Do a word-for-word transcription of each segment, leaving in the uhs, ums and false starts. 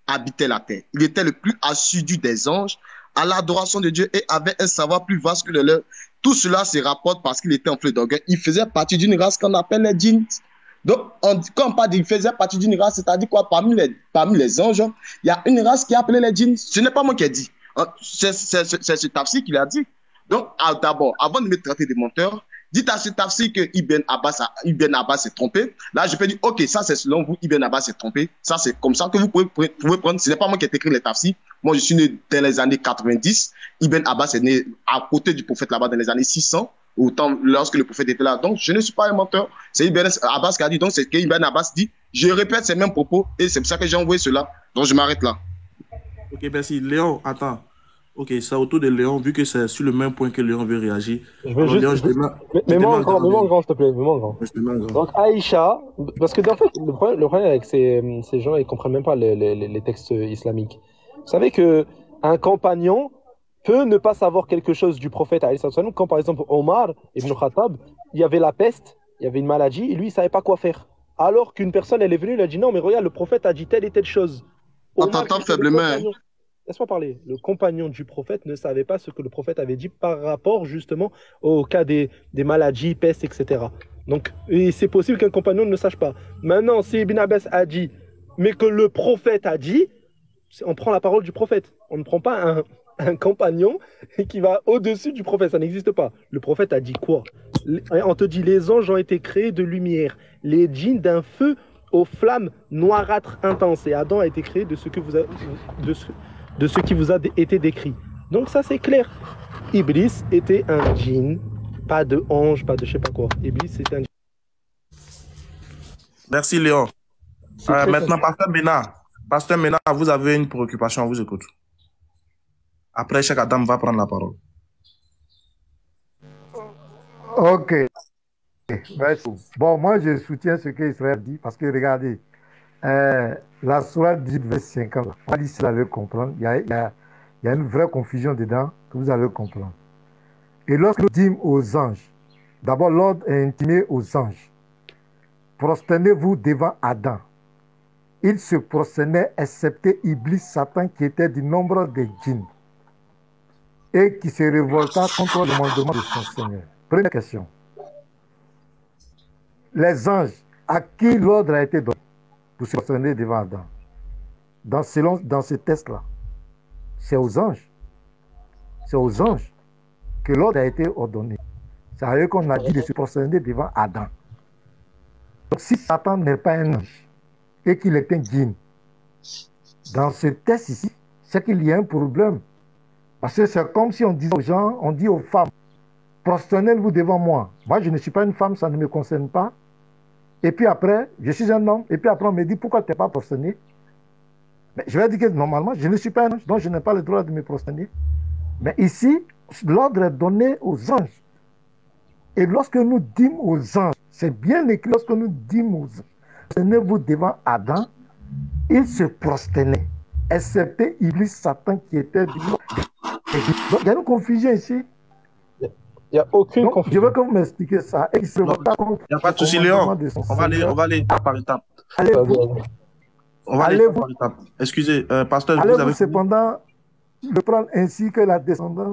habitait la terre. Il était le plus assidu des anges à l'adoration de Dieu et avait un savoir plus vaste que le leur. Tout cela se rapporte parce qu'il était enflé d'orgueil. Il faisait partie d'une race qu'on appelle les djinns. Donc, on, quand on parle qu'il faisait partie d'une race, c'est-à-dire quoi? Parmi les, parmi les anges, il y a une race qui est appelée les djinns. Ce n'est pas moi qui ai dit. C'est ce tafsir qui l'a dit. Donc, d'abord, avant de me traiter de menteur, dites à ce tafsir que Ibn Abbas, Ibn Abbas s'est trompé. Là, je peux dire, ok, ça c'est selon vous, Ibn Abbas s'est trompé. Ça, c'est comme ça que vous pouvez, pouvez prendre. Ce n'est pas moi qui ai écrit les tafsirs. Moi, je suis né dans les années quatre-vingt-dix. Ibn Abbas est né à côté du prophète là-bas dans les années six cents, autant lorsque le prophète était là. Donc, je ne suis pas un menteur. C'est Ibn Abbas qui a dit. Donc, c'est que Ibn Abbas dit. Je répète ces mêmes propos et c'est pour ça que j'ai envoyé cela. Donc, je m'arrête là. Ok, merci. Léon, attends. Ok, c'est autour de Léon, vu que c'est sur le même point que Léon veut réagir. Je veux juste... Léon, je demande... Mets-moi en grand, mets-moi en grand, s'il te plaît. Mets-moi en grand. Donc, Aïcha, parce que en fait, le problème, le problème avec ces, ces gens, ils ne comprennent même pas les, les, les textes islamiques. Vous savez qu'un compagnon peut ne pas savoir quelque chose du prophète, comme par exemple Omar ibn Khattab, il y avait la peste, il y avait une maladie, et lui, il ne savait pas quoi faire. Alors qu'une personne, elle est venue, elle a dit non, mais regarde, le prophète a dit telle et telle chose. On t'entend faiblement. Laisse-moi parler. Le compagnon du prophète ne savait pas ce que le prophète avait dit par rapport justement au cas des, des maladies, pestes, et cetera. Donc, c'est possible qu'un compagnon ne sache pas. Maintenant, si Ibn Abbas a dit, mais que le prophète a dit, on prend la parole du prophète. On ne prend pas un, un compagnon qui va au-dessus du prophète. Ça n'existe pas. Le prophète a dit quoi? On te dit, les anges ont été créés de lumière, les djinns d'un feu aux flammes noirâtres intenses. Et Adam a été créé de ce que vous avez... De ce, de ce qui vous a été décrit. Donc ça c'est clair. Iblis était un djinn, pas de ange, pas de je sais pas quoi. Iblis c'était un djinn. Merci Léon. Euh, maintenant, Pasteur Ménard. Pasteur Ménard, vous avez une préoccupation, on vous écoute. Après, chaque Adam va prendre la parole. Ok. Merci. Bon, moi je soutiens ce que Israël dit parce que regardez, Euh, la sourate dix, verset cinquante, on dit si vous allez comprendre, il y, a, il, y a, il y a une vraie confusion dedans que vous allez comprendre. Et lorsque nous disons aux anges, d'abord l'ordre est intimé aux anges, prosternez-vous devant Adam. Ils se prosternaient excepté Iblis, Satan, qui était du nombre des djinns et qui se révolta contre le mandement de son Seigneur. Première question. Les anges, à qui l'ordre a été donné pour se prosterner devant Adam? Dans, selon, dans ce test-là, c'est aux anges. C'est aux anges que l'ordre a été ordonné. C'est à eux qu'on a dit de se prosterner devant Adam. Donc si Satan n'est pas un ange et qu'il est un djinn, dans ce test ici, c'est qu'il y a un problème. Parce que c'est comme si on disait aux gens, on dit aux femmes, prosternez-vous devant moi. Moi, je ne suis pas une femme, ça ne me concerne pas. Et puis après, je suis un homme, et puis après on me dit, pourquoi tu n'es pas prosterné? Mais je vais dire que normalement, je ne suis pas un ange, donc je n'ai pas le droit de me prosterner. Mais ici, l'ordre est donné aux anges. Et lorsque nous dîmes aux anges, c'est bien écrit, lorsque nous dîmes aux anges, prosternez-vous devant Adam, il se prosternait, excepté Iblis, Satan, qui était du nom. Donc il y a une confusion ici. Il n'y a aucune Donc, confusion. je veux que vous m'expliquiez ça. Il n'y a pas de souci, Léon. On va aller, on va aller par étapes. Allez-vous. On va aller par étapes. Excusez, euh, pasteur, allez vous avez cependant le prendre ainsi que la descendance.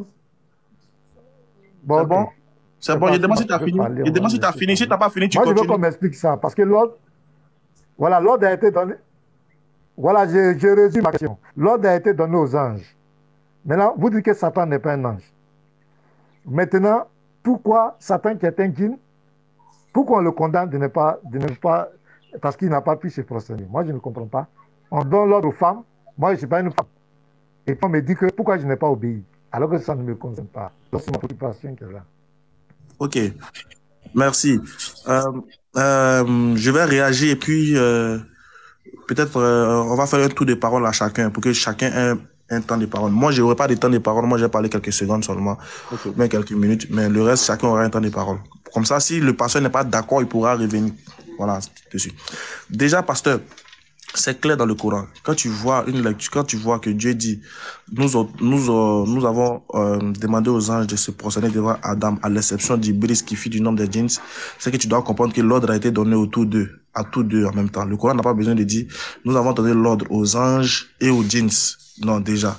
Bon, c'est bon. C'est bon, je demande si tu as fini. Je demande si tu as fini. Si tu n'as pas fini, tu Moi, continues. je veux qu'on m'explique ça. Parce que l'ordre, voilà, l'ordre a été donné. Voilà, je, je résume ma question. L'ordre a été donné aux anges. Maintenant, vous dites que Satan n'est pas un ange. Maintenant, pourquoi Satan qui est un djinn, pourquoi on le condamne de ne pas, de ne pas parce qu'il n'a pas pu se prosterner? Moi, je ne comprends pas. On donne l'ordre aux femmes. Moi, je ne suis pas une femme. Et puis on me dit que pourquoi je n'ai pas obéi, alors que ça ne me concerne pas. C'est ma préoccupation qui est là. Ok, merci. Euh, euh, je vais réagir et puis euh, peut-être euh, on va faire un tour de parole à chacun pour que chacun ait un temps de parole. Moi, je n'aurai pas de temps de parole. Moi, j'ai parlé quelques secondes seulement, okay. Même quelques minutes. Mais le reste, chacun aura un temps de parole. Comme ça, si le pasteur n'est pas d'accord, il pourra revenir. Voilà, dessus. Déjà, pasteur, c'est clair dans le Coran. Quand tu vois une lecture, quand tu vois que Dieu dit, nous, nous, nous avons euh, demandé aux anges de se prosterner devant Adam, à l'exception d'Iblis qui fit du nombre des djinns, c'est que tu dois comprendre que l'ordre a été donné autour d'eux. à tous deux en même temps. Le Coran n'a pas besoin de dire, nous avons donné l'ordre aux anges et aux djinns. Non, déjà.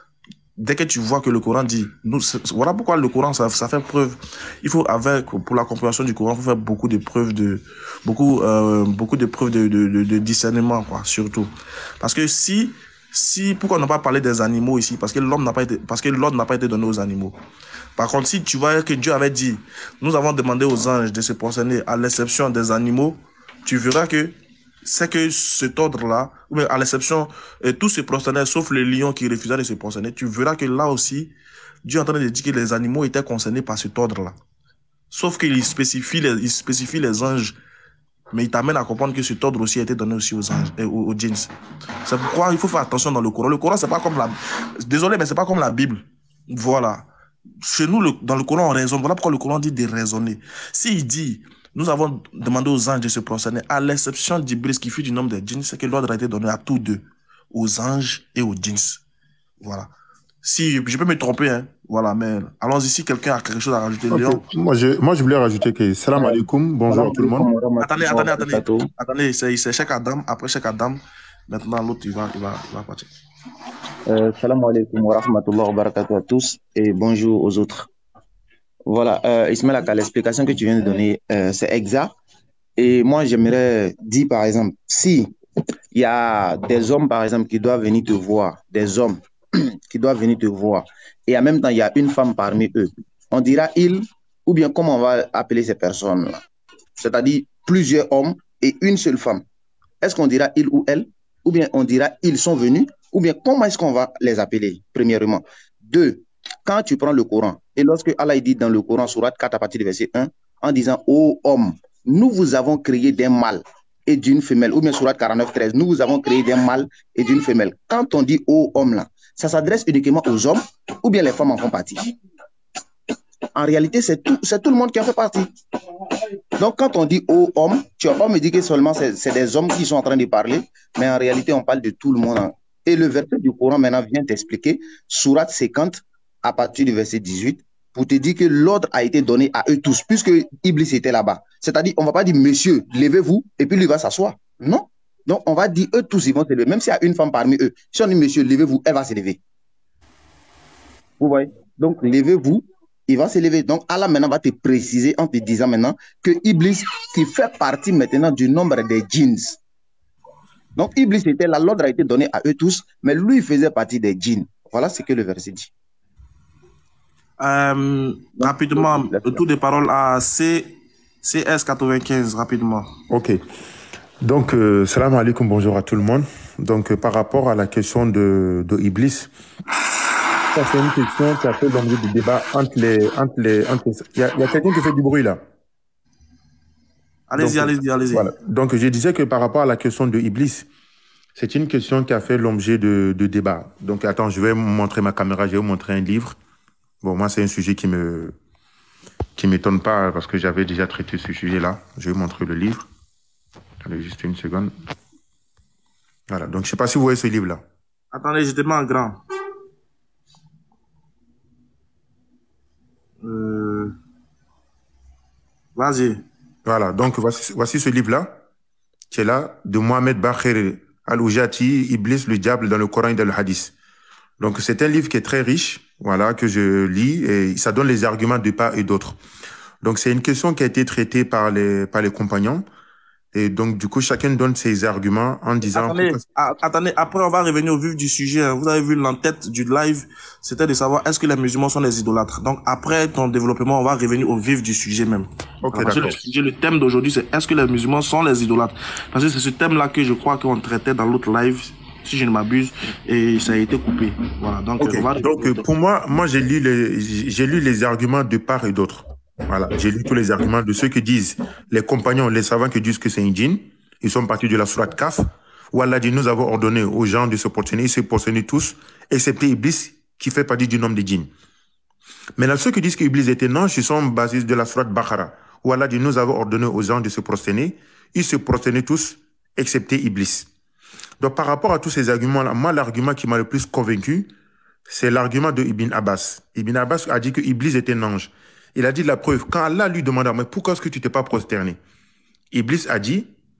Dès que tu vois que le Coran dit, nous, voilà pourquoi le Coran, ça, ça fait preuve. Il faut, avec, pour la compréhension du Coran, il faut faire beaucoup de preuves de, beaucoup, euh, beaucoup de preuves de, de, de, de discernement, quoi, surtout. Parce que si, si, pourquoi on n'a pas parlé des animaux ici? Parce que l'homme n'a pas été, parce que l'ordre n'a pas été donné aux animaux. Par contre, si tu vois que Dieu avait dit, nous avons demandé aux anges de se prosterner à l'exception des animaux, tu verras que c'est que cet ordre-là, à l'exception, tous se prosternaient, sauf les lions qui refusaient de se prosterner, tu verras que là aussi, Dieu est en train de dire que les animaux étaient concernés par cet ordre-là. Sauf qu'il spécifie les, il spécifie les anges, mais il t'amène à comprendre que cet ordre aussi a été donné aussi aux anges, et aux, aux djinns. C'est pourquoi il faut faire attention dans le Coran. Le Coran, c'est pas comme la, désolé, mais c'est pas comme la Bible. Voilà. Chez nous, le, dans le Coran, on raisonne. Voilà pourquoi le Coran dit de raisonner. S'il dit, nous avons demandé aux anges de se prosterner, à l'exception d'Iblis qui fut du nombre des djinns, c'est que l'ordre a été donné à tous deux, aux anges et aux djinns. Voilà. Si je peux me tromper, hein, voilà, mais allons-y, si quelqu'un a quelque chose à rajouter. Okay. Léon. Moi, je, moi, je voulais rajouter que salam alaikum, bonjour à tout le monde. Attendez, attendez, attendez. Attendez, c'est Cheikh Adam, après Cheikh Adam, maintenant l'autre, il va, il va, il va partir. Euh, salam alaikum wa rahmatullah wa barakatuh à tous et bonjour aux autres. Voilà, euh, Ismaël Aka, l'explication que tu viens de donner, euh, c'est exact. Et moi, j'aimerais dire, par exemple, si il y a des hommes, par exemple, qui doivent venir te voir, des hommes qui doivent venir te voir, et en même temps, il y a une femme parmi eux, on dira il, ou bien comment on va appeler ces personnes-là? C'est-à-dire plusieurs hommes et une seule femme. Est-ce qu'on dira il ou elle? Ou bien on dira ils sont venus? Ou bien comment est-ce qu'on va les appeler, premièrement? Deux, quand tu prends le Coran, et lorsque Allah dit dans le Coran, Sourate quatre, à partir du verset un, en disant, ô homme, nous vous avons créé d'un mâle et d'une femelle, ou bien Sourate quarante-neuf, treize, nous vous avons créé d'un mâle et d'une femelle. Quand on dit ô homme là, ça s'adresse uniquement aux hommes, ou bien les femmes en font partie? En réalité, c'est tout, c'est tout le monde qui en fait partie. Donc, quand on dit ô homme, tu vas pas me dire que seulement c'est des hommes qui sont en train de parler, mais en réalité, on parle de tout le monde. Et le verset du Coran maintenant vient t'expliquer, Sourate cinquante, à partir du verset dix-huit, pour te dire que l'ordre a été donné à eux tous, puisque Iblis était là-bas. C'est-à-dire, on ne va pas dire, monsieur, levez-vous, et puis lui va s'asseoir. Non. Donc, on va dire, eux tous, ils vont se lever. Même s'il y a une femme parmi eux, si on dit, monsieur, levez-vous, elle va se lever. Vous voyez? Donc, levez-vous, il va se lever. Donc, Allah maintenant va te préciser en te disant maintenant que Iblis, qui fait partie maintenant du nombre des djinns. Donc, Iblis était là, l'ordre a été donné à eux tous, mais lui, il faisait partie des djinns. Voilà ce que le verset dit. Euh, rapidement, le tour des paroles à C, C S quatre-vingt-quinze, rapidement. Ok. Donc, euh, salam alaikum, bonjour à tout le monde. Donc, euh, par rapport à la question de, de Iblis, ça c'est une question qui a fait l'objet du débat entre les... Entre les entre les... Il y a, a quelqu'un qui fait du bruit là. Allez-y, allez-y, allez-y. Voilà. Donc, je disais que par rapport à la question de Iblis, c'est une question qui a fait l'objet de, de débat. Donc, attends, je vais vous montrer ma caméra, je vais vous montrer un livre. Bon, moi, c'est un sujet qui me qui m'étonne pas parce que j'avais déjà traité ce sujet-là. Je vais vous montrer le livre. Attendez juste une seconde. Voilà. Donc, je sais pas si vous voyez ce livre-là. Attendez, je te mets en grand. Euh... Vas-y. Voilà. Donc, voici, voici ce livre-là, qui est là, de Mohamed Bakr Al-Oujati, Iblis, le diable dans le Coran et dans le Hadith. Donc, c'est un livre qui est très riche, voilà, que je lis, et ça donne les arguments de part et d'autre. Donc, c'est une question qui a été traitée par les, par les compagnons. Et donc, du coup, chacun donne ses arguments en disant... Attendez, à, attendez, après, on va revenir au vif du sujet. Hein. Vous avez vu l'entête du live, c'était de savoir est-ce que les musulmans sont des idolâtres. Donc, après ton développement, on va revenir au vif du sujet même. Ok, parce que le, sujet, le thème d'aujourd'hui, c'est est-ce que les musulmans sont les idolâtres? Parce que c'est ce thème-là que je crois qu'on traitait dans l'autre live, si je ne m'abuse, et ça a été coupé. Voilà. Donc, okay. on va... donc pour moi, moi j'ai lu les, j'ai lu les arguments de part et d'autre. Voilà, j'ai lu tous les arguments de ceux qui disent, les compagnons, les savants qui disent que c'est un djinn. Ils sont partis de la sourate Kaf, où Allah dit, nous avons ordonné aux gens de se prosterner, ils se prosterner tous, excepté Iblis, qui fait partie du nombre des djinns. Maintenant, ceux qui disent qu'Iblis était non, ils sont basés de la sourate Baqara, où Allah dit, nous avons ordonné aux gens de se prosterner, ils se prosternaient tous, excepté Iblis. Donc, par rapport à tous ces arguments-là, moi, l'argument qui m'a le plus convaincu, c'est l'argument de Ibn Abbas. Ibn Abbas a dit que Iblis était un ange. Il a dit la preuve. Quand Allah lui demanda, mais pourquoi est-ce que tu t'es pas prosterné? Iblis a dit,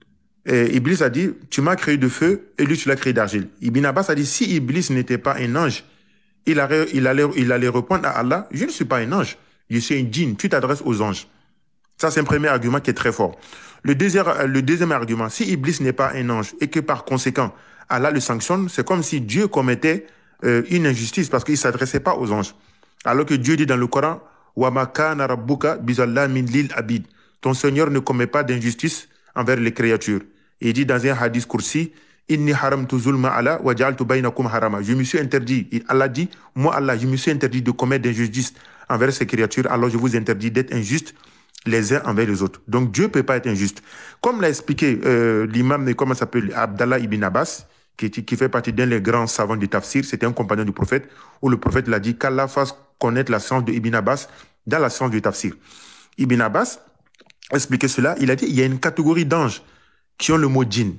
Et Iblis a dit, tu m'as créé de feu et lui, tu l'as créé d'argile. Ibn Abbas a dit, si Iblis n'était pas un ange, il allait, il, allait, il allait répondre à Allah, je ne suis pas un ange, je suis un djinn, tu t'adresses aux anges. Ça, c'est un premier argument qui est très fort. Le deuxième, le deuxième argument, si Iblis n'est pas un ange et que par conséquent, Allah le sanctionne, c'est comme si Dieu commettait euh, une injustice parce qu'il ne s'adressait pas aux anges. Alors que Dieu dit dans le Coran, Wa ma kana rabbuka bizallamin lil abid. Ton Seigneur ne commet pas d'injustice envers les créatures. Et il dit dans un hadith kursi, Inni haramtu zulma ala wa ja'altu bainakum harama. Je me suis interdit, et Allah dit, moi Allah, je me suis interdit de commettre d'injustice envers ces créatures, alors je vous interdis d'être injuste les uns envers les autres. Donc Dieu ne peut pas être injuste. Comme l'a expliqué euh, l'imam, comment s'appelle, Abdallah ibn Abbas, qui, qui fait partie d'un des grands savants du tafsir, c'était un compagnon du prophète, où le prophète l'a dit qu'Allah fasse connaître la science de Ibn Abbas dans la science du tafsir. Ibn Abbas a expliqué cela, il a dit il y a une catégorie d'anges qui ont le mot djinn.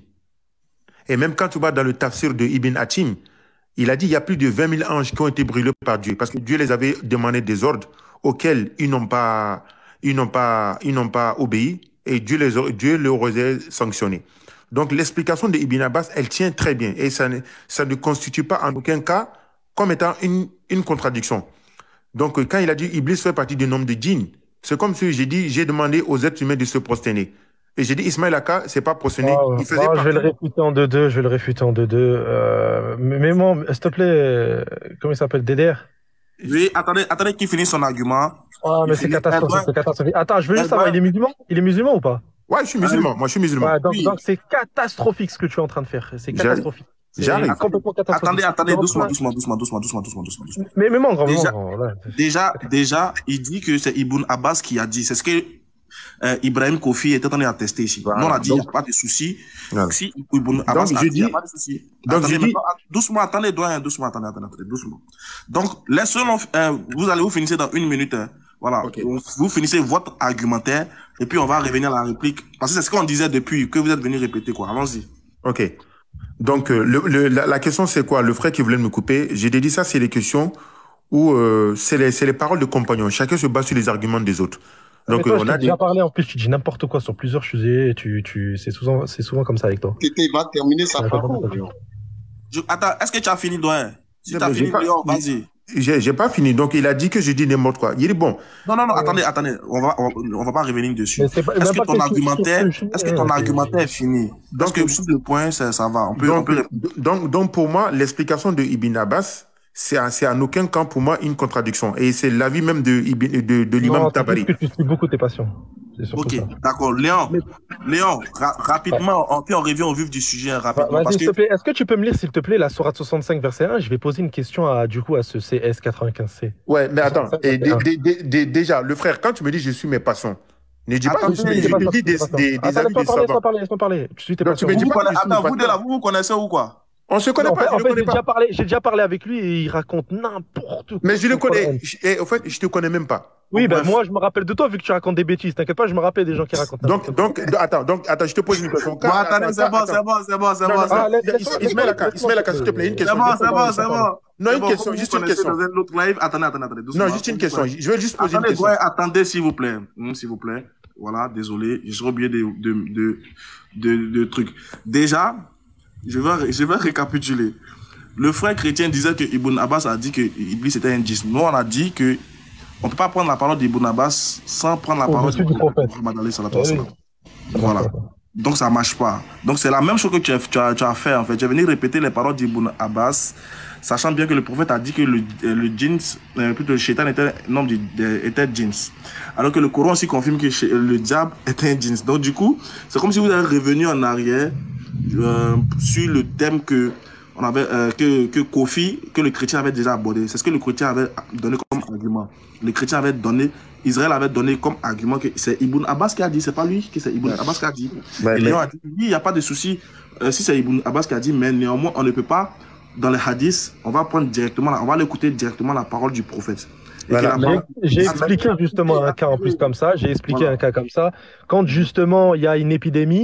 Et même quand tu vas dans le tafsir de Ibn Hatim, il a dit il y a plus de vingt mille anges qui ont été brûlés par Dieu, parce que Dieu les avait demandé des ordres auxquels ils n'ont pas, ils n'ont pas, ils n'ont pas obéi, et Dieu les, Dieu les aurait sanctionnés. Donc l'explication de Ibn Abbas, elle tient très bien, et ça ne, ça ne constitue pas en aucun cas comme étant une, une contradiction. Donc quand il a dit Iblis fait partie du nombre de djinns, c'est comme si j'ai dit, j'ai demandé aux êtres humains de se prosterner. Et j'ai dit, Ismaël Aka, c'est pas prosterné. Oh, Il faisait oh, partie... Je vais le réfuter en deux-deux, je vais le réfuter en deux-deux. Euh, mais mais moi, s'il te plaît, euh, comment il s'appelle, D D R? Oui, attendez, attendez qu'il finisse son argument. Ah, mais c'est catastrophique, c'est catastrophique. Attends, je veux juste savoir, il est musulman? Il est musulman ou pas? Ouais, je suis musulman, moi je suis musulman. Ouais, donc Oui. donc c'est catastrophique ce que tu es en train de faire. C'est J'arrive. catastrophique. C'est J'arrive. complètement catastrophique. Attendez, attendez, Donc, doucement, ouais. doucement, doucement, doucement, doucement, doucement, doucement, doucement. Mais, mais mon grand, Déjà- mon grand, là. Déjà, déjà, il dit que c'est Ibn Abbas qui a dit. C'est ce que euh, Ibrahim Kofi était en train d'attester ici. Voilà. Nous, on a dit, il n'y Donc- a pas de souci. Voilà. Si Ibn Abbas Donc, a je dit, il n'y a dis- pas de souci. donc, Attendez, je dis- maintenant, doucement, attendez, doyen, doucement, attendez, attendez, attendez, doucement. Donc, laissez-le, euh, vous allez vous finir dans une minute. Hein. Voilà. Ok. Vous, vous finissez votre argumentaire et puis on va revenir à la réplique. Parce que c'est ce qu'on disait depuis, que vous êtes venu répéter, quoi. Allons-y. Ok. Donc, euh, le, le, la, la question, c'est quoi? Le frère qui voulait me couper, j'ai dit ça, c'est les questions où euh, c'est les, c'est les paroles de compagnons. Chacun se base sur les arguments des autres. Mais Donc, toi, euh, je on t'ai a des... déjà parlé, en plus, tu dis n'importe quoi sur plusieurs sujets, tu, tu, c'est souvent, c'est souvent comme ça avec toi. Tété va terminer sa Ouais, parole. ouais, ouais. Je- attends, est-ce que tu as fini, doyen? Si Non, tu as mais j'ai fini, pas- Léon, vas-y. J'ai j'ai pas fini. Donc, il a dit que je dis n'importe quoi. Il dit, bon, Non, non, non, attendez, attendez, on va, on, on va pas revenir dessus. Mais c'est pas- Est-ce même que pas ton question- argumentaire, question- est-ce que ton euh, argumentaire est fini? Parce Donc, que sur le point, ça, ça va. On peut, on donc, peut... donc, donc, pour moi, l'explication de Ibn Abbas, c'est en- c'est en aucun cas pour moi une contradiction. Et c'est l'avis même de, Ibn- de, de l'imam Non, c'est Tabari. juste que tu suis beaucoup tes passions. C'est surtout Ok, ça. d'accord. Léon, Léon, ra- rapidement, on, puis on revient au vif du sujet, hein, Va- rapidement. Vas-y, Parce s'il que, te plaît, est-ce que tu peux me lire, s'il te plaît, la sourate soixante-cinq, verset un? Je vais poser une question à, du coup, à ce C S quatre-vingt-quinze C. Ouais, mais attends. Ça, Et c'est dé- un. dé- dé- dé- déjà, le frère, quand tu me dis je suis mes passants, ne dis pas Attends, que je mais suis, c'est je pas te ça, dis des, c'est pas ça. des, des Attends, avis laisse-moi des parler, savants. laisse-moi parler, laisse-moi parler. Je suis tes Donc, tu passions. me dis vous, pas connaissez, que je suis attends, mes vous, de là, passants. vous vous connaissez ou quoi? On se connaît Non, en pas, fait, je en le fait, connais j'ai déjà pas. parlé, j'ai déjà parlé avec lui et il raconte n'importe quoi. Mais je le sur le Coran. connais. Je- Et au fait, je te connais même pas. Oui, Bon, ben bref. moi, je me rappelle de toi vu que tu racontes des bêtises. T'inquiète pas, je me rappelle des gens qui racontent Donc, n'importe donc, attends, donc, attends, je te pose une question. Bon, attendez, c'est bon, c'est bon, c'est bon, c'est Non, bon. non, c'est Ah, bon. laisse- Is- laisse-moi- Ismaël Aka, laisse-moi- Ismaël Aka, s'il te plaît, une C'est question. bon, laisse-moi c'est bon, parler, c'est laisse-moi bon. parler. Non, C'est une bon, question, vous juste une connaissez question. dans un autre live. Attendez, attendez, attendez. doucement. Non, juste une question. Je veux juste poser une Attendez, question. ouais, attendez, s'il vous plaît. Hum, s'il vous plaît. Voilà, désolé. J'ai oublié de, de, de, de, de trucs. Déjà, je vais, je vais récapituler. Le frère chrétien disait que Ibn Abbas a dit que Iblis était un djinn. Nous, on a dit que on ne peut pas prendre la parole d'Ibn Abbas sans prendre la Au parole dessus de du prophète. Muhammad alayhi salatu Eh wa oui. salam. Voilà. Donc ça marche pas. Donc c'est la même chose que tu as, tu as, tu as fait en fait. Tu es venu répéter les paroles d'Ibn Abbas, sachant bien que le prophète a dit que le, le djinn, euh, plutôt le shaitan était un homme de, de, était djinn. Alors que le Coran aussi confirme que chez- le diable était un djinn. Donc du coup, c'est comme si vous êtes revenu en arrière euh, sur le thème que on avait euh, que, que Kofi, que le chrétien avait déjà abordé. C'est ce que le chrétien avait donné comme argument. Le chrétien avait donné, Israël avait donné comme argument que c'est Ibn Abbas qui a dit, c'est pas lui, que c'est Ibn Abbas qui a dit. Ouais, Et mais- Léon a dit, oui, il n'y a pas de souci euh, si c'est Ibn Abbas qui a dit, mais néanmoins, on ne peut pas, dans les hadiths, on va prendre directement, la- on va l'écouter directement la parole du prophète. Et Voilà. que la Mais parole- j'ai expliqué justement un cas en plus comme ça. J'ai expliqué Voilà. un cas comme ça. Quand justement il y a une épidémie,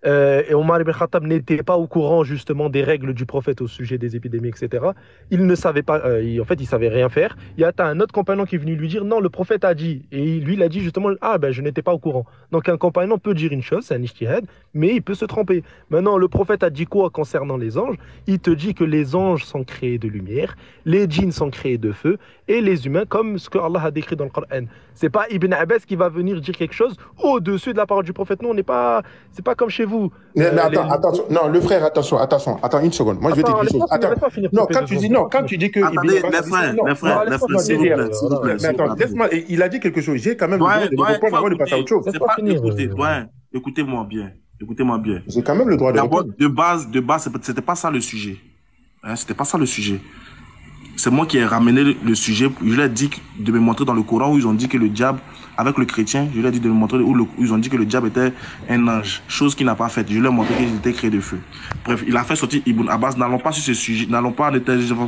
euh, et Omar ibn Khattab n'était pas au courant justement des règles du prophète au sujet des épidémies, et cetera. Il ne savait pas, euh, il- en fait, il savait rien faire. Il y a un autre compagnon qui est venu lui dire non, le prophète a dit, et lui il a dit justement ah ben je n'étais pas au courant. Donc un compagnon peut dire une chose, c'est un ijtihad, mais il peut se tromper. Maintenant le prophète a dit quoi concernant les anges? Il te dit que les anges sont créés de lumière, les djinns sont créés de feu, et les humains comme ce que Allah a décrit dans le Coran. C'est pas Ibn Abbas qui va venir dire quelque chose au-dessus de la parole du prophète. Non, on n'est pas, c'est pas comme chez vous. Mais, mais Euh, attends, les- attention. Non, le frère, attention, attention. Attends une seconde. Moi, je vais te Attends, dire une chose. laisse-moi finir, Attends. laisse-moi finir, Non, s'il te quand plaît, tu deux dis, secondes. non, quand tu dis que Ibn Attendez, Abbas mes a dit ça, frères, non, mes frères, Non, mes laisse-moi frères, s'il vous finir, plaît, euh, s'il vous voilà. plaît, mais s'il vous attends, plaît. laisse-moi, il a dit quelque chose. J'ai quand même le Doyen, droit de doyen, répondre faut avant de passer à écouter. autre chose. C'est Laisse-moi pas finir, écouter, euh. doyen. Écoutez-moi bien. Écoutez-moi bien. J'ai quand même le droit de D'abord, répondre. de base, de base, c'est- c'était pas ça le sujet. Hein, c'était pas ça le sujet. C'est moi qui ai ramené le, le sujet. Je leur ai dit de me montrer dans le Coran où ils ont dit que le diable, avec le chrétien, je leur ai dit de me montrer où, le- où ils ont dit que le diable était un ange, chose qu'il n'a pas faite. Je leur ai montré qu'il était créé de feu. Bref, il a fait sortir Ibn Abbas. N'allons pas sur ce sujet, n'allons pas, ne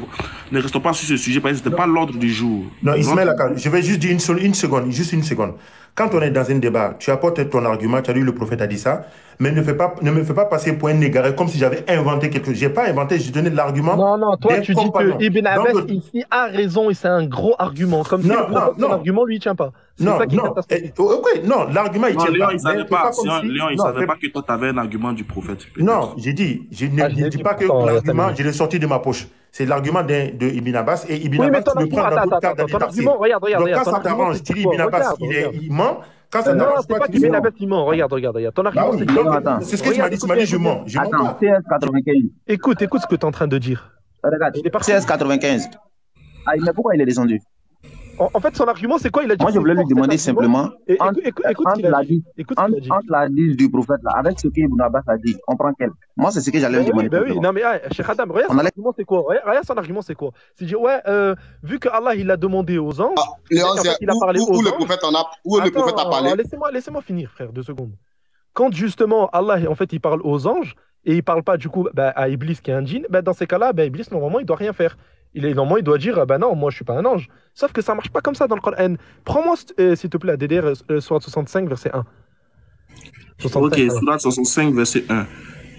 ne restons pas sur ce sujet parce que c'était pas l'ordre du jour. Non, Ismaël L'ordre- Akka, je vais juste dire une, seule- une seconde, juste une seconde. Quand on est dans un débat, tu apportes ton argument, tu as dit le prophète a dit ça, mais ne, fais pas, ne me fais pas passer pour un égaré comme si j'avais inventé quelque chose. Je n'ai pas inventé, j'ai donné de l'argument. Non, non, toi d'un tu dis compagnon. que Ibn Abbas Donc, ici a raison et c'est un gros argument. Comme si Non, le prophète, non, son non. argument lui il tient pas. C'est non, ça qui est non, catastrophique. eh, oh, ok, non, l'argument il Non, tient Léon, pas. il savait Mais fais pas. comme Léon, si- Léon, il non, savait fais- pas que toi, tu avais un argument du prophète. peut-être. Non, j'ai dit, je ne Ah, je je l'ai dis dit pas que pourtant, l'argument, Samuel. je l'ai sorti de ma poche. C'est l'argument d'un- de Ibn Abbas et Ibn Oui, mais Abbas, ton tu le prends argument, dans attends, d'autres attends, cas attends, dans des ton tafsirs. argument, regarde, regarde, Donc regarde, quand ton ça argument, t'arrange, c'est tu dis quoi? Ibn Abbas, Regarde, il, est, regarde. il ment. Quand ça Non, t'arrange c'est pas, pas tu dis qu'Ibn non. Abbas il ment. Regarde, regarde, regarde. Ton Bah argument, oui, c'est donc, quoi? attends. c'est ce que tu m'as Regarde, dit. Tu m'as dit, écoute je bien, mens. Je mens Attends, pas. C S quatre-vingt-quinze. Écoute, écoute ce que tu es en train de dire. Regarde, Il est parti. C S quatre-vingt-quinze. Ah, mais pourquoi il est descendu? En, en fait, son argument, c'est quoi? Il a dit Moi, je c'est voulais lui fort, cet demander argument. simplement, Et écoute, entre, écoute, écoute ce entre qu'il a la dit. dise, Écoute ce qu'il entre, a dit. entre la dise du prophète, là, avec ce qu'Ibn Abbas a dit, on prend quel? Moi, c'est ce que j'allais Ben lui oui, demander ben oui. simplement. Non, mais ah, Cheikh Adam, regarde On son allait- argument, c'est quoi? Regarde, regarde son argument, c'est quoi? C'est dire, ouais, euh, vu que Allah, il a demandé aux anges, Léon, en fait, c'est il a où, parlé où- aux où le anges. prophète en a, où le prophète a Attends, parlé. laissez-moi laissez-moi finir, frère, deux secondes. Quand justement Allah, en fait, il parle aux anges et il parle pas du coup bah, à Iblis qui est un djinn, bah, dans ces cas-là, bah, Iblis, normalement, il doit rien faire. Il est, normalement, il doit dire, bah non, moi, je suis pas un ange. Sauf que ça marche pas comme ça dans le Coran. Prends-moi, euh, s'il te plaît, à D D R, euh, sourate soixante-cinq, verset un. soixante-cinq, Ok, voilà. Sourate soixante-cinq, verset un.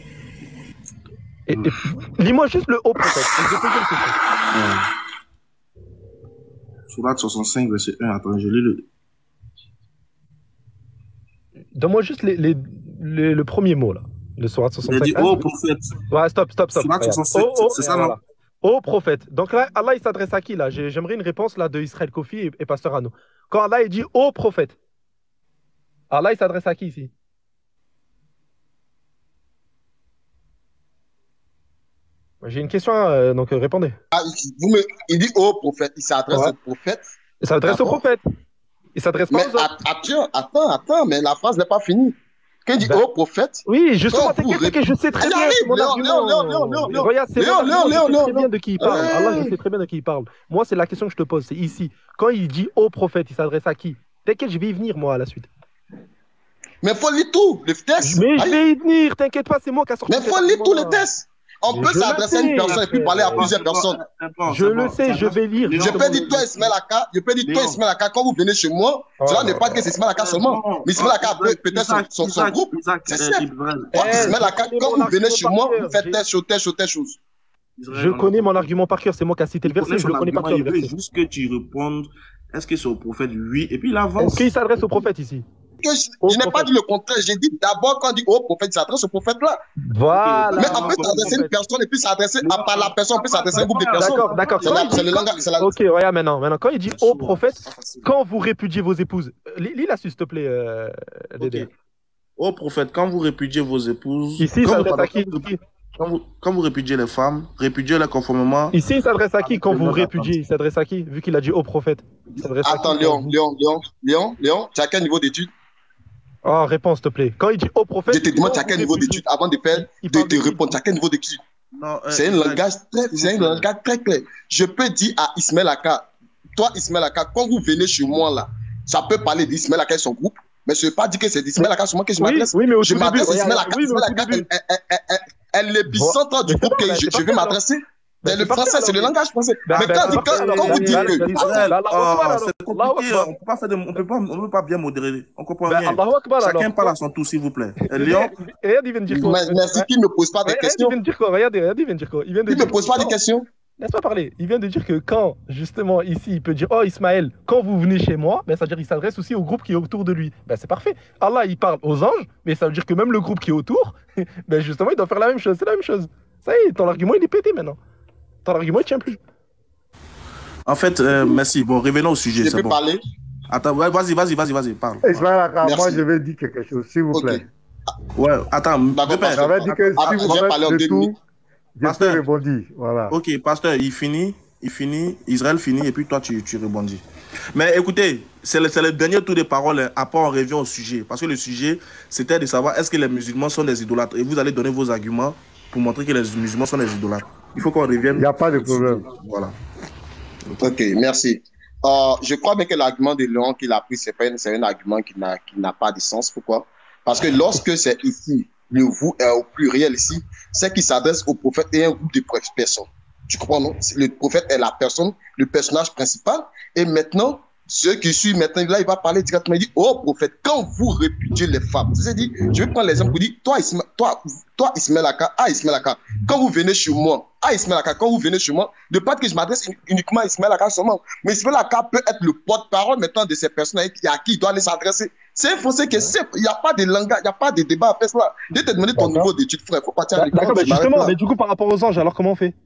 Et, et, lis-moi juste le haut, peut-être. Je vais poser une question. Sourate soixante-cinq, verset un. Attends, je lis le. Donne-moi juste les, les, les- le premier mot, là. Le sourate Il a soixante-cinq. dit, un. oh prophète. Ouais, stop, stop, stop. Sourate Regarde. soixante-sept, Oh, oh, c'est ça, euh, non? voilà. Ô prophète. Donc là, Allah, il s'adresse à qui, là? J'ai- J'aimerais une réponse, là, de Israël Kofi et, et Pasteur Arnaud. Quand Allah, il dit ô prophète, Allah, il s'adresse à qui, ici? J'ai une question, euh, donc euh, répondez. Ah, il- vous me, il dit au prophète, il s'adresse Ouais. au prophète. Il s'adresse au D'accord. prophète. Il s'adresse pas Mais aux autres. att- attends, attends, attends, mais la phrase n'est pas finie. Qu'il dit Ben- au prophète, Oui, justement, Quand vous t'inquiète, t'inquiète, je sais très Allez, bien. allez, c'est mon Léon, argument. Léon, Léon, Léon, Léon, Regarde, c'est Léon, mon Léon, argument, Léon, je sais Léon, très bien Léon. de qui il parle. Ouais. Allah, je sais très bien de qui il parle. Moi, c'est la question que je te pose, c'est ici. Quand il dit au prophète, il s'adresse à qui? T'inquiète, je vais y venir, moi, à la suite. mais faut lire tout, le texte. Mais je Aïe. vais y venir, t'inquiète pas, c'est moi qui a sorti Mais cet faut lire tous les argument-là. textes. On Mais peut je le s'adresser à sais, une personne et puis parler à plusieurs personnes. Je le sais, je vais lire. Je justement. peux dire toi Ismaël Aka, je peux dire toi Léon. Ismaël Aka, quand vous venez chez moi, Oh cela là n'est pas là. que c'est Ismaël Aka seulement. Mais Ismaël Aka peut peut-être son, son, son groupe. C'est ça. Toi Eh, Ismaël je Aka, connais quand mon vous venez argument chez par moi, cœur. vous faites J'ai- telle chose, telle chose, telle chose. Je connais mon argument par cœur, c'est moi qui a cité le verset, je le connais par cœur. Il le veut verset. juste que tu répondes. Est-ce que c'est au prophète? Oui. Et puis il avance. Est-ce qu'il s'adresse au prophète ici? Que je Au je n'ai pas prophète. dit le contraire. J'ai dit d'abord quand on dit au prophète, il s'adresse au prophète là. Voilà. Mais on peut au s'adresser à une prophète. personne et puis s'adresser à par la personne, on peut s'adresser à un groupe de personnes. D'accord, d'accord. C'est Quand la- il dit- c'est le quand- langage, c'est la- Ok, regarde maintenant. Maintenant, quand il dit au prophète, quand vous répudiez vos épouses, euh, lis lis la suite, s'il te plaît, euh, Dédé. Ok. Ô prophète, quand vous répudiez vos épouses, Ici, il quand, s'adresse vous, à qui? quand, vous, quand vous répudiez les femmes, répudiez-les conformément. Ici, il s'adresse à qui Avec quand le vous nom de la répudiez? Il s'adresse à qui? Vu qu'il a dit au prophète. Il s'adresse à Attends, qui? Léon, Léon, Léon, Léon, Léon, tu as quel niveau d'études? Oh, réponds, s'il te plaît. Quand il dit au prophète. Je te demande, tu as quand quel vous niveau répudiez- d'études avant de faire, Il de parle te de qui? répondre. Tu as quel niveau d'études? Non, euh, C'est un Ismaël, langage très, c'est un langage très clair. Je peux dire à Ismaël Aka, toi Ismaël Aka, quand vous venez chez moi là, ça peut parler d'Ismaël Aka et son groupe, mais je ne veux pas dire que c'est d'Ismaël Aka sur moi que je Oui, m'adresse. oui, mais au Je tout début. m'adresse à regarde, Ismaël Aka. oui, mais au Ismaël tout Aka début. est- est- est- est- est l'épicentre du Mais c'est groupe bon, que là, je, c'est je pas vais clair, m'adresser. Ben, C'est le c'est parfait, français, c'est le alors. langage français. Ben, Mais ben, quand, c'est quand, parfait, alors. quand vous dites Ben, que... ben, Israël, ben, Allahu ah, Akbar, c'est alors. compliqué, Allahu on peut pas faire de, on peut pas, on peut pas bien modérer. On comprend Ben, rien. Allahu Akbar, Chacun alors. parle à son tour, s'il vous plaît. Et Mais Léon, Regarde, il vient de dire quoi? Mais- Merci qui ne me pose pas des Regarde, il questions. vient de dire quoi? Regardez, regardez, il vient de dire quoi? Il vient de Qui ne dire me pose pas que des quand- questions. Laisse-moi parler. Il vient de dire que quand, justement, ici, il peut dire, oh Ismaël, quand vous venez chez moi, ben, ça veut dire qu'il s'adresse aussi au groupe qui est autour de lui. Ben, c'est parfait. Allah, il parle aux anges, mais ça veut dire que même le groupe qui est autour, ben, justement, il doit faire la même chose. C'est la même chose. Ça y est, ton argument, il est pété maintenant. Ton argument, il tient plus. en fait, euh, merci. Bon, revenons au sujet, Je c'est peux bon. parler. Attends, ouais, vas-y, vas-y, vas-y, vas-y, parle. Ismaël Aka, Merci. moi je vais dire quelque chose, s'il vous Ok. plaît. Ouais, attends, D'accord, Pépin, pasteur. J'avais dit que Ah, si je vous vais parler en faites deux le minutes. tout, je peux Pasteur. rebondir. Voilà. ok, pasteur, il finit, il finit, Israël finit, et puis toi, tu, tu rebondis. Mais écoutez, c'est le, c'est le dernier tour de parole, hein. Après on revient au sujet. Parce que le sujet, c'était de savoir est-ce que les musulmans sont des idolâtres. Et vous allez donner vos arguments pour montrer que les musulmans sont des idolâtres. Il faut qu'on revienne. Il n'y a pas de problème. Voilà. Ok, merci. Euh, je crois bien que l'argument de Léon qu'il a pris, c'est pas un- c'est un argument qui n'a qui n'a pas de sens. Pourquoi? Parce que lorsque c'est ici, le vous est au pluriel ici, c'est qu'il s'adresse au prophète et un groupe de personnes. Tu comprends, non? C'est- Le prophète est la personne, le personnage principal. Et maintenant, ceux qui suivent maintenant, là, il va parler directement. Il dit, oh prophète, quand vous répudiez les femmes, c'est-à-dire, je vais prendre l'exemple pour dire, toi, Isma, toi, toi, Ismaël Aka, ah, Ismaël Aka, quand vous venez chez moi, ah, Ismaël Aka, quand vous venez chez moi, ne pas que je m'adresse uniquement à Ismaël Aka seulement, mais Ismaël Aka peut être le porte-parole maintenant de ces personnes à qui il doit aller s'adresser. C'est un français qui est simple. Il n'y a pas de langage, il n'y a pas de débat à faire cela. Je vais te demander ton D'accord. niveau d'études, frère. Il faut partir à l'école. D'accord, mais je m'arrête justement, là. mais du coup, par rapport aux anges, alors comment on fait?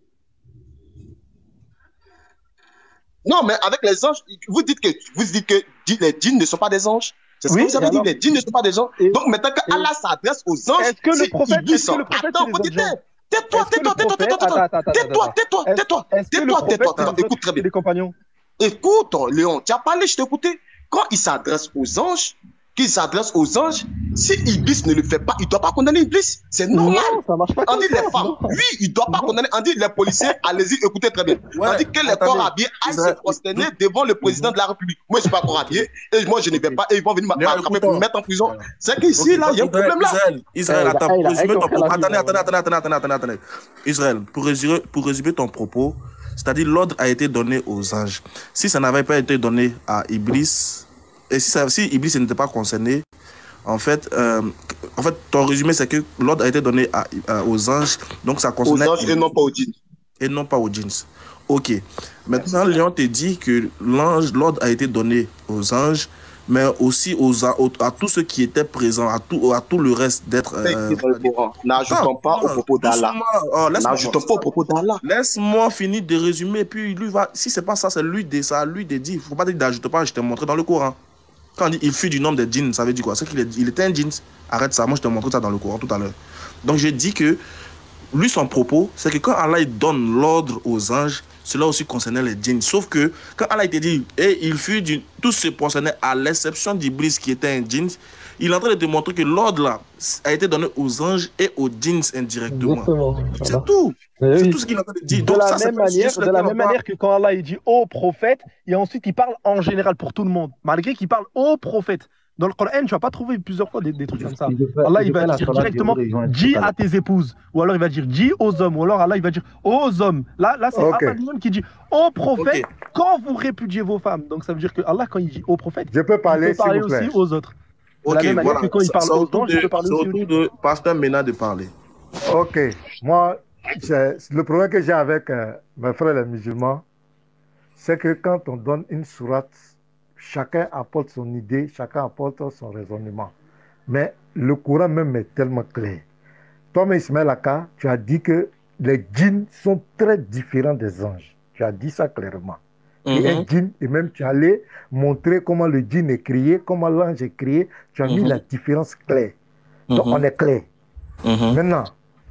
Non, mais avec les anges, vous dites que, vous dites que di- les djinns ne sont pas des anges. C'est ce Oui, que vous avez et dit, alors? les djinns ne sont pas des anges. Et- Donc maintenant que et- Allah s'adresse aux anges, Est-ce que le si prophète- Iblis est-ce que le sort- prophète, Attends, c'est faut des dire, autres gens? tais-toi, Est-ce que tais-toi, le tais-toi, prophète- tais-toi, attends, attends, attends, tais-toi, attends. tais-toi, Est-ce- tais-toi, Est-ce que le tais-toi, prophète, tais-toi, c'est tais-toi. des Écoute très autres- bien. c'est des compagnons? Écoute, Léon, tu as parlé, je t'ai écouté. Quand il s'adresse aux anges, qu'il s'adresse aux anges, si Iblis ne le fait pas, il ne doit pas condamner Iblis. C'est normal. Non, ça marche pas On comme dit ça. les femmes, non. oui, il ne doit pas Non. condamner. On dit les policiers, allez-y, écoutez très bien. Ouais, on dit que les attendez. corps habillés aillent se Israël- prosterner devant le président de la République. Moi, je ne suis pas corps habillé et moi, je ne vais pas. Et ils vont venir Léon, m'attraper pour me écoute-toi. mettre en prison. C'est qu'ici, Ok, là, il y a un Israël, problème là. Israël, Israël, Eh, il a- attends, eh, il pour a résumer ton compris propos. la Attendez, vie, attendez, là. attendez, attendez, attendez, attendez, attendez. Israël, pour résumer, pour résumer ton propos, c'est-à-dire l'ordre a été donné aux anges. Si ça n'avait pas été donné à Iblis, et si, ça, si Iblis n'était pas concerné, en fait, euh, en fait, ton résumé, c'est que l'ordre a été donné à, à- aux anges, donc ça Aux concernait anges et non pas aux djinns. et non pas aux jeans. Ok. Maintenant, Léon te dit que l'ange, l'ordre a été donné aux anges, mais aussi aux, à, aux- à tous ceux qui étaient présents, à tout, à tout le reste d'être. C'est euh, écrit dans le Coran. N'ajoutons pas au propos d'Allah. doucement. Oh, laisse-moi- N'ajoutons pas au propos d'Allah. Laisse-moi finir de résumer, puis lui va. Si c'est pas ça, c'est lui de ça, lui de dire. Il faut pas dire d'ajoute pas. Je t'ai montré dans le Coran. Quand on dit il fut du nombre des djinns, ça veut dire quoi? C'est qu'il est- il était un djinn. Arrête ça. Moi, je t'ai montré ça dans le Coran tout à l'heure. Donc, je dis que lui, son propos, c'est que quand Allah il donne l'ordre aux anges, cela aussi concernait les djinns. Sauf que quand Allah il te dit, et il fut du. Tout se concernait à l'exception d'Iblis qui était un djinn, il est en train de te montrer que l'ordre là a été donné aux anges et aux djinns indirectement. Exactement. C'est Voilà. tout. Eh C'est oui. tout ce qu'il est en train de dire. De Donc, la ça, c'est même pas manière, juste de la lequel on même parle. manière que quand Allah il dit au prophète, et ensuite il parle en général pour tout le monde, malgré qu'il parle au prophète. Dans le Coran, tu vas pas trouver plusieurs fois des, des trucs comme ça. Il devait- Allah il il va devait la dire salat directement du jour et dis tout à à tes épouses, ou alors il va dire dis aux hommes, ou alors Allah il va dire aux hommes. Là, là c'est Ok. Allah lui-même qui dit au prophète Ok. quand vous répudiez vos femmes. Donc ça veut dire que Allah quand il dit au prophète, Je peux il parler, peut s'il parler vous plaît. aussi aux autres. De la Ok, même manière voilà. que quand il Ça- parle c'est au aux tour anges, il peut de, parler c'est aussi au aux tour de Pasteur Ménard de parler. Ok, moi, j'ai- le problème que j'ai avec euh, mes frères les musulmans, c'est que quand on donne une sourate, chacun apporte son idée, chacun apporte son raisonnement. Mais le Coran même est tellement clair. Toi, Ismaël Aka, tu as dit que les djinns sont très différents des anges. Tu as dit ça clairement. Et un Mhm. djinn, et même tu allais montrer comment le djinn est créé, comment l'ange est créé. Tu as mis Mhm. la différence claire. Donc Mhm. on est clair. Mhm. Maintenant,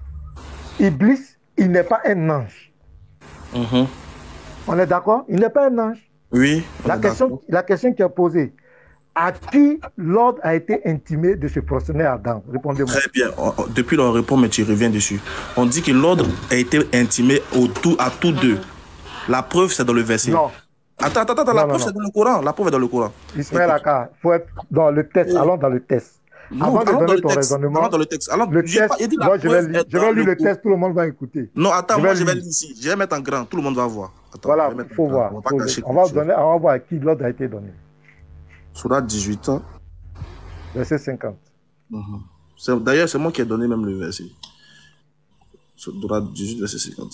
Iblis, il n'est pas un ange. Mhm. On est d'accord? Il n'est pas un ange. Oui. on La est question, d'accord. la question qui est posée, à qui l'ordre a été intimé de se prosterner à Adam? Répondez-moi. Très bien. On- on- Depuis, on répond, mais tu reviens dessus. On dit que l'ordre a été intimé au tout, à tous deux. La preuve, c'est dans le verset. Non, Attends, attends, attends. Non, La non, preuve, non. c'est dans le Coran. La preuve est dans le Coran. Ismaël Aka, il faut être dans le test. Allons dans le test. Non, Avant de allons dans donner le ton texte. raisonnement, Allons dans le texte. Alors, le j'ai pas- test, il dit la moi je vais, preuve lire- est je dans vais lire le coup. test, tout le monde va écouter. Non, attends, Je moi vais je vais lire. lire ici. Je vais mettre en grand. Tout le monde va voir. Attends, Voilà, je vais mettre il faut en grand. voir. On va pas Faut- cacher on, va quelque chose. donner, on va voir à qui l'ordre a été donné. Sourate dix-huit. Hein. Verset cinquante. Mhm. C'est- D'ailleurs, c'est moi qui ai donné même le verset. Sourate dix-huit, verset cinquante.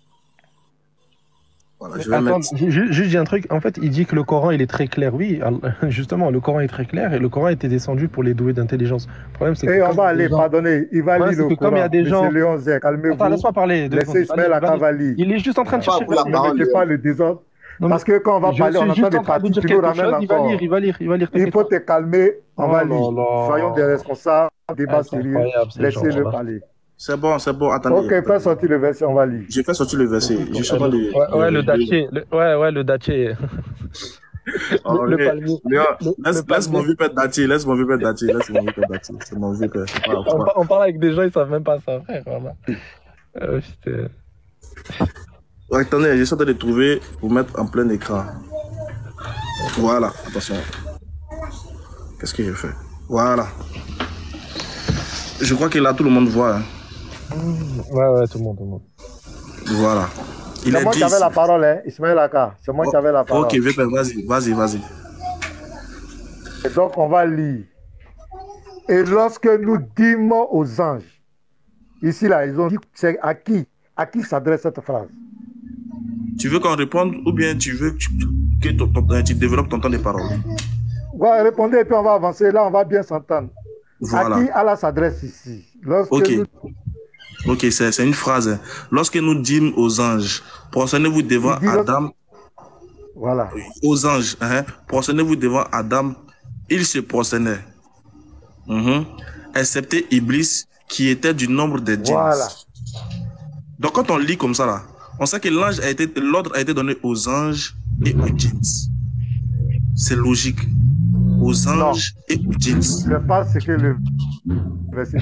Voilà, je vais Attends, mettre. ju- ju- juste dis un truc. En fait, il dit que le Coran, il est très clair. Oui, al- justement, le Coran est très clair et le Coran était descendu pour les doués d'intelligence. Le problème, c'est que. Et on comme va il y a des aller, gens- pardonnez, il va Ouais, lire c'est le que comme il y a Coran. des gens- Monsieur Léon Zé, Attends, calmez-vous. laisse-moi parler. deux Laissez secondes. Ismaël Allez, vas-y. Akavali. Il est juste en train de Pas chercher. pour la le- Ne parole. mettez pas le désordre. Non, mais Parce que quand on va je parler, on suis entend juste des en train de parties, dire tu nous quelque ramènes chose. Il va encore. lire, il va lire, il va lire. Il t'inquiète faut pas. te calmer, on Oh va là lire. là. Soyons des responsables, débat Ah, c'est sérieux. incroyable, ces Laissez-le gens-là. parler. C'est bon, c'est bon. Attendez. Ok, fais sortir le verset, on va lire. J'ai fait sortir le verset. Je suis en train de. Ouais, ouais, le dattier. le- Ouais, ouais, le dattier. Oh, le Léon, palmier. Léon, Le- laisse, le laisse mon palmier. vieux père Dati, laisse mon vieux père Dati, laisse mon vieux père Dati. C'est mon vieux père. C'est pas- On, c'est pas- par- on parle avec des gens, ils savent même pas ça, frère. Voilà. Euh, putain. Ouais, attendez, j'essaie de les trouver pour mettre en plein écran. Voilà, attention. Qu'est-ce que j'ai fait? Voilà. Je crois que là, tout le monde voit. Hein. Ouais, ouais, tout le monde, tout le monde. Voilà. Il C'est est moi qui dit. avais la parole, hein, Ismaël Aka. C'est moi qui avais la parole. Ok, vieux père, vas-y, vas-y, vas-y. Et donc, on va lire. Et lorsque nous dîmes aux anges, ici, là, ils ont dit, c'est à qui? À qui s'adresse cette phrase? Tu veux qu'on réponde ou bien tu veux que tu, que ton- ton- tu développes ton temps de parole? Ouais, répondez et puis on va avancer. Là, on va bien s'entendre. Voilà. À qui Allah s'adresse ici? Lorsque Ok. nous- Ok, c'est c'est une phrase. Lorsque nous dîmes aux anges, prosternez-vous devant Il dit lorsque- Adam, Voilà. aux anges, hein, prosternez-vous devant Adam, il se prosternait. Mhm. Excepté Iblis, qui était du nombre des djinns. Voilà. Donc quand on lit comme ça là, on sait que l'ange a été, l'ordre a été donné aux anges et aux djinns. C'est logique. Aux anges et aux djinns. Je pense que le verset.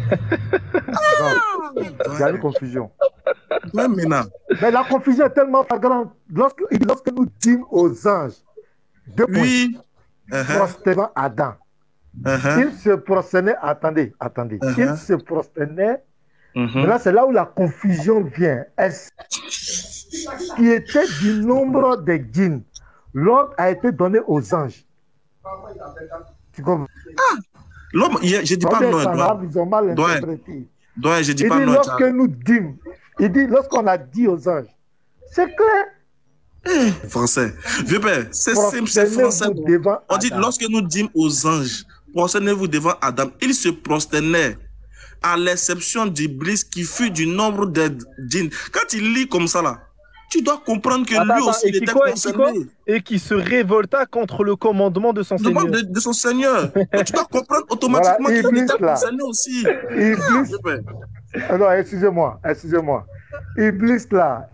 Non, il y a une confusion. Ouais, maintenant. Mais la confusion est tellement flagrante. Lorsque, lorsque nous dîmes aux anges, deux points, Oui. Uh-huh. prosternant Adam, Uh-huh. il se prosternait, attendez, attendez, Uh-huh. il se prosternait. Mhm. Maintenant, c'est là où la confusion vient. Est-ce qui était du nombre des djinns? L'ordre a été donné aux anges. Tu comprends? L'homme, il y a- je dis pas Combien non. ça Doyen. va, ils ont mal Doyen. interprété. Doyen, je dis Il pas dit non. lorsque tu as- nous dîmes, il dit lorsqu'on a dit aux anges, c'est clair. Français. Vieux père, c'est simple, c'est Prosternez-vous français. devant On dit, Adam. lorsque nous dîmes aux anges, prosternez-vous devant Adam, il se prosternait, à l'exception d'Iblis qui fut du nombre des djinns. Quand il lit comme ça là, tu dois comprendre que Attends, lui attends, aussi, et il qui était quoi, et qui quoi concerné. Et qui se révolta contre le commandement de son Demande Seigneur. de, de son Seigneur. Donc, tu dois comprendre automatiquement Voilà, qu'il Iblis, était là. concerné aussi. Iblis, Vieux père. ah non, excusez-moi, excusez-moi. Iblis là,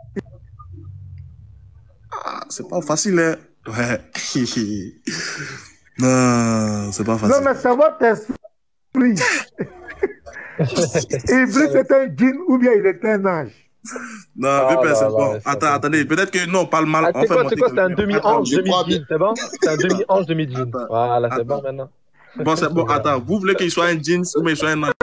Ah, c'est pas facile, hein. Ouais. Non, c'est pas non facile. mais c'est votre esprit. Iblis était un djinn ou bien il était un ange. Non, Ah vieux père, là c'est là, bon. laisse Attends, tomber. attendez, peut-être que non, on parle mal. Ah, on c'est fait quoi, monter c'est quoi, c'était un quelqu'un. demi-ange, je crois demi-djinn, c'est bon? C'est un demi-ange, demi-djinn. Attends. Voilà, c'est Attends. bon maintenant. Bon, c'est bon, attends. Vous voulez qu'il soit un jeans ou bien il soit un ange?